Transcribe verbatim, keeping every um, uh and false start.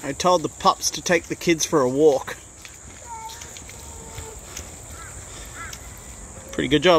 I told the pups to take the kids for a walk. Pretty good job.